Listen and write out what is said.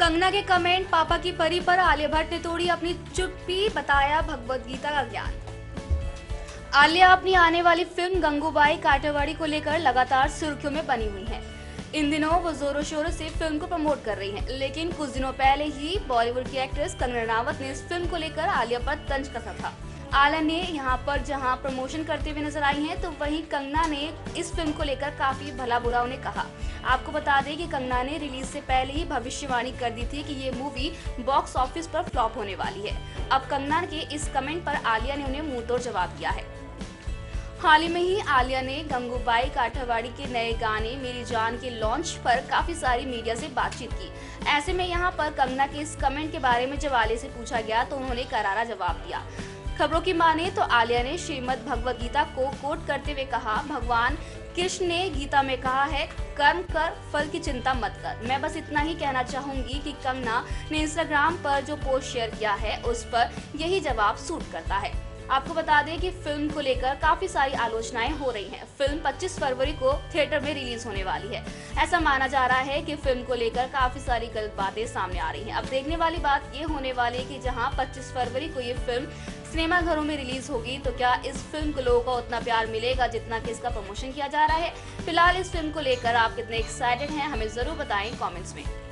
कंगना के कमेंट, पापा की परी पर आलिया भट्ट ने तोड़ी अपनी चुप्पी, बताया भगवत गीता का ज्ञान। आलिया अपनी आने वाली फिल्म गंगूबाई काठियावाड़ी को लेकर लगातार सुर्खियों में बनी हुई हैं। इन दिनों वो जोरों शोरों से फिल्म को प्रमोट कर रही हैं, लेकिन कुछ दिनों पहले ही बॉलीवुड की एक्ट्रेस कंगना रनावत ने इस फिल्म को लेकर आलिया पर तंज कसा था। आलिया ने यहाँ पर जहाँ प्रमोशन करते हुए नजर आई हैं, तो वहीं कंगना ने इस फिल्म को लेकर काफी भला बुरा उन्हें कहा। आपको बता दें कि कंगना ने रिलीज से पहले ही भविष्यवाणी कर दी थी कि ये मूवी बॉक्स ऑफिस पर फ्लॉप होने वाली है। अब कंगना के इस कमेंट पर आलिया ने उन्हें मुंहतोड़ जवाब दिया है। हाल ही में ही आलिया ने गंगूबाई काठियावाड़ी के नए गाने मेरी जान के लॉन्च पर काफी सारी मीडिया से बातचीत की। ऐसे में यहाँ पर कंगना के इस कमेंट के बारे में जब आलिया से पूछा गया तो उन्होंने करारा जवाब दिया। खबरों की माने तो आलिया ने श्रीमद् भगवत गीता को कोट करते हुए कहा, भगवान कृष्ण ने गीता में कहा है, कर्म कर, फल की चिंता मत कर। मैं बस इतना ही कहना चाहूंगी कि कंगना ने इंस्टाग्राम पर जो पोस्ट शेयर किया है उस पर यही जवाब सूट करता है। आपको बता दें कि फिल्म को लेकर काफी सारी आलोचनाएं हो रही हैं। फिल्म 25 फरवरी को थिएटर में रिलीज होने वाली है। ऐसा माना जा रहा है कि फिल्म को लेकर काफी सारी गलत बातें सामने आ रही हैं। अब देखने वाली बात ये होने वाली है कि जहां 25 फरवरी को ये फिल्म सिनेमा घरों में रिलीज होगी, तो क्या इस फिल्म को लोगों का उतना प्यार मिलेगा जितना कि इसका प्रमोशन किया जा रहा है। फिलहाल इस फिल्म को लेकर आप कितने एक्साइटेड हैं, हमें जरूर बताएं कमेंट्स में।